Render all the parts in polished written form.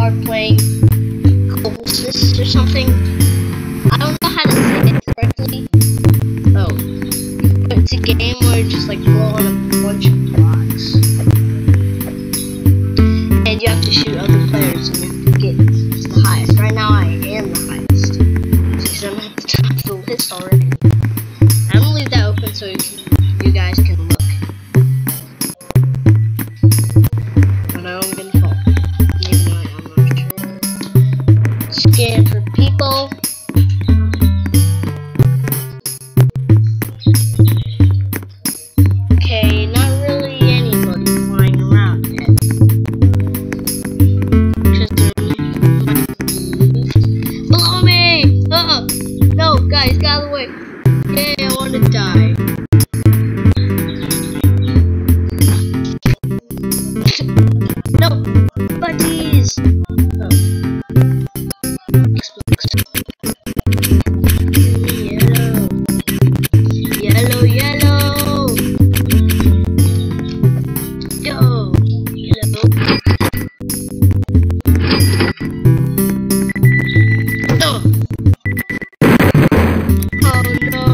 are playing Coalesce or something. I don't know how to say it correctly. Oh. But it's a game where you just like roll on a bunch of blocks. And you have to shoot other players and you have to get to the highest. Right now I am the highest. Because I'm at the top of the list already. I'm gonna leave that open so you guys can look. But I'm gonna fall. Maybe not, I'm not sure. Scan for people. Okay, not really anybody flying around yet. Below me! No, guys, get out of the way. Yay, I want to die. No, buddies! Oh. Yellow. Yellow, yellow! Go! Yellow. Oh! Oh no!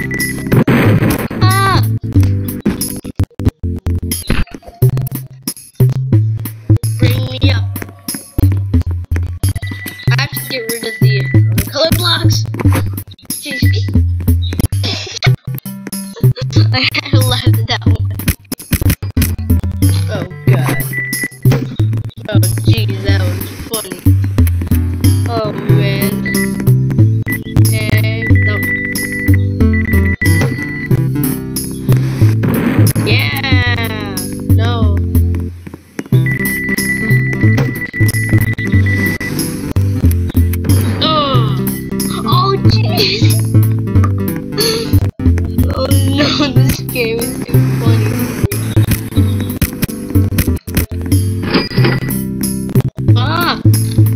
Ah! Bring me up. I have to get rid of the color blocks. Jeez. I laughed at that one. Oh god. Oh jeez, that was funny. Oh man. And no. Yeah. No. Oh jeez. Oh no, this game is so funny. Ah!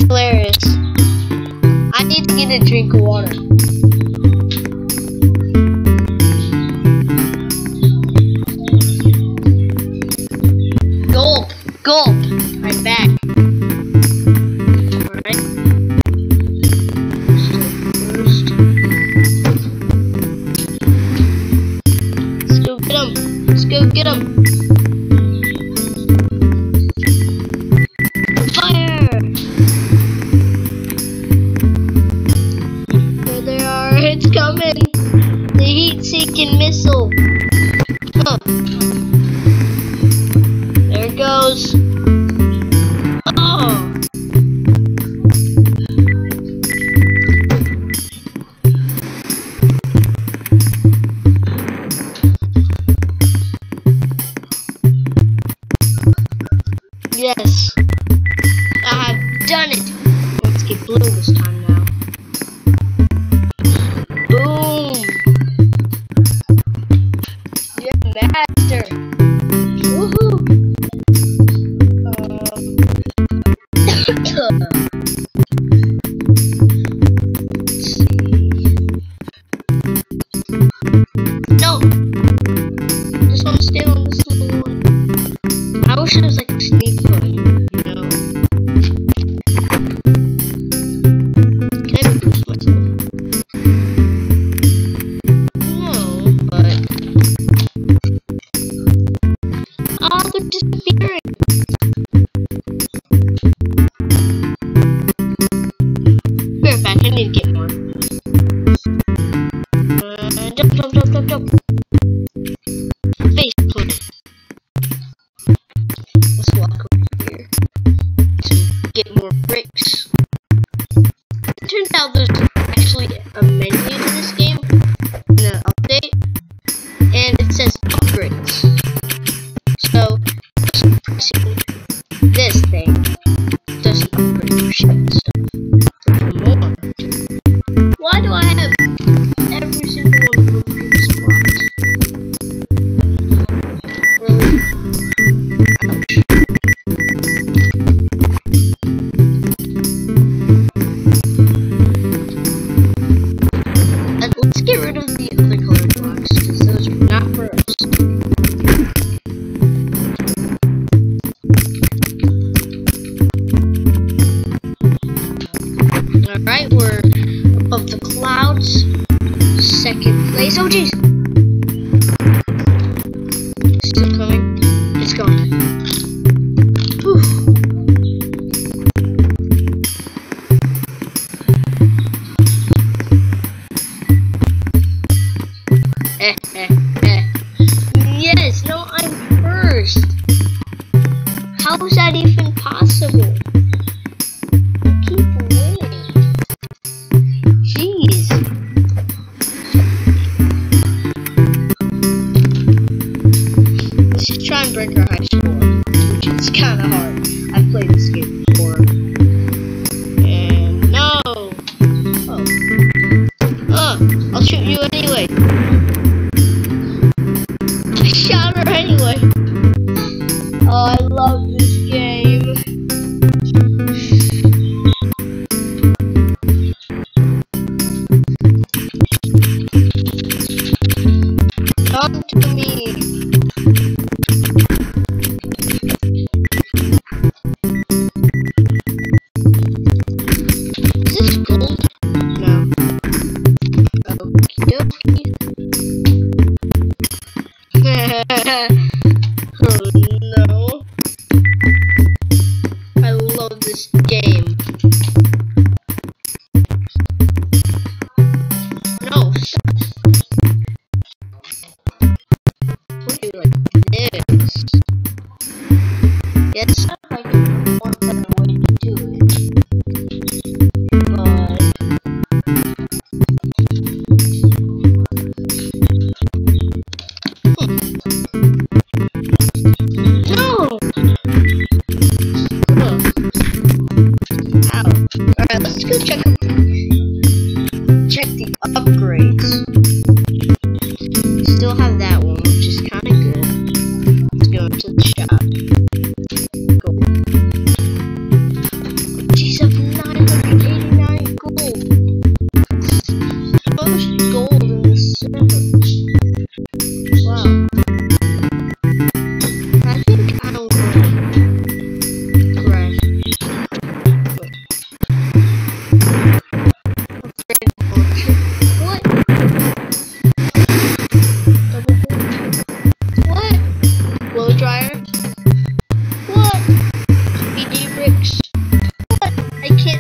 hilarious. I need to get a drink of water. Gulp! Gulp! I'm back. Alright. First. Let's go get him. Let's go get him. Fire! There they are. It's coming. The heat-seeking missile. Oh. There it goes. Oh. Yes. I have done it. Let's get blue this time now. Boom. Yeah, master. Woohoo. No! Just want to stay on this little one. I wish it was like a sneak button, you know? Can I boost myself? No, but... Oh, they're disappearing! Be right back, I need to get more. Jump, jump, jump, jump, jump. Face plant. Let's walk over here to get more bricks. It turns out there's actually a menu to this game in the update, and it says upgrades. So, just pressing this thing doesn't upgrade your shit and stuff. There's more. Why do I have every single one of the previous blocks? Really? Ouch. And let's get rid of the other colored blocks, because those are not for us. Alright, we're above the clouds. Second place. Oh jeez! Still coming. It's gone. Whew. Yes! No, I'm first! How is that even possible? I keep winning. Jeez. Let's just try and break our high score, which is kind of hard. I've played this game before. And no! Oh. I'll shoot you anyway. I shot her anyway. Oh, I love this game. Come to me. Is this gold? No. Okie dokie. Oh no. I love this game. No, stop. What do you like this? Yes, I can more better way to do it. But no!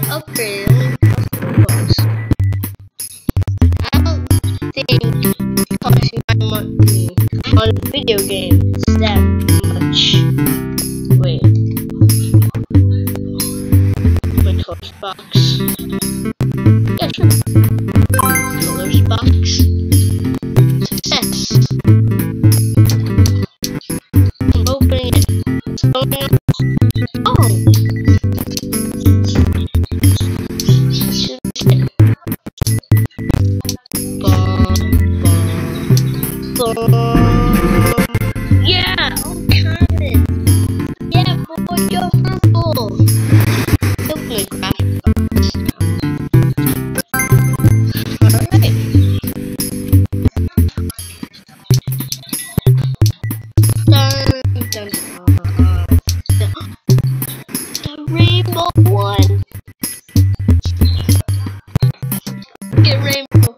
upgrade it only costs $4. I don't think costing my money on a video game is that much. Wait. My colors box. Yeah, sure. Colors box. Success. I'm opening it. It's going on. Oh! Yeah! Oh, Comet! Yeah, boy, go purple! Open the graphic box now. Alright. Dun, dun, dun. The rainbow one! Get rainbow.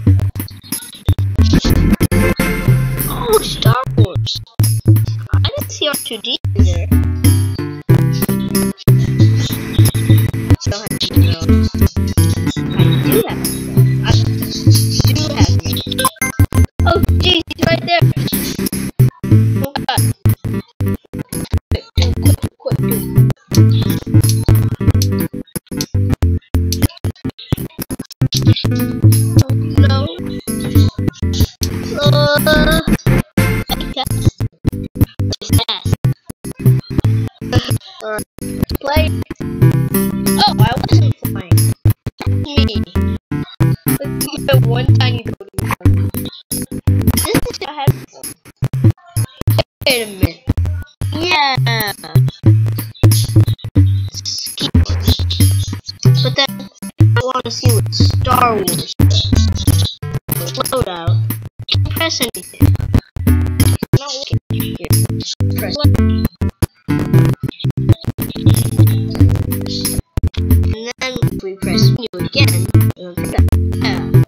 Oh, Star Wars! I didn't see R2D in there. Still have to know. I do have it. Oh, geez, he's right there. Oh, God. Quick. Oh, no. Play. Oh, I wasn't flying. Me. You have one tiny building. This is how I have fun. Wait a minute. Yeah. But then I want to see what Star Wars does. Loadout. Can't press anything. Not looking here. Press. And then if we press menu again, it'll do that. Yeah.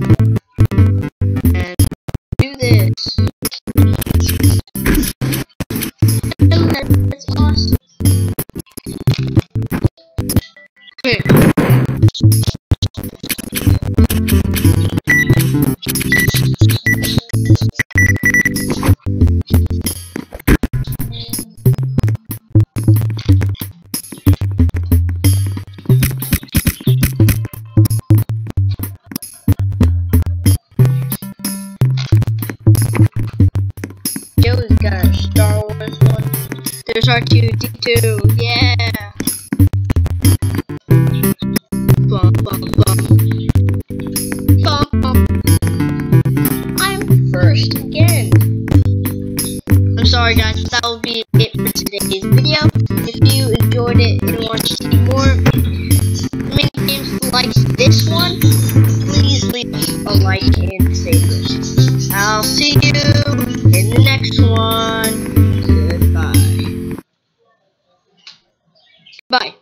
And do this. Oh, that's awesome. Here. Joe's got a Star Wars one. There's R2D2, yeah! Bum, bum, bum. Bum, bum. I'm first again! I'm sorry guys, that will be it for today's video. If you enjoyed it and want to see more mini games like this one, please leave a like and favorites. I'll see you in the next one. Goodbye. Bye.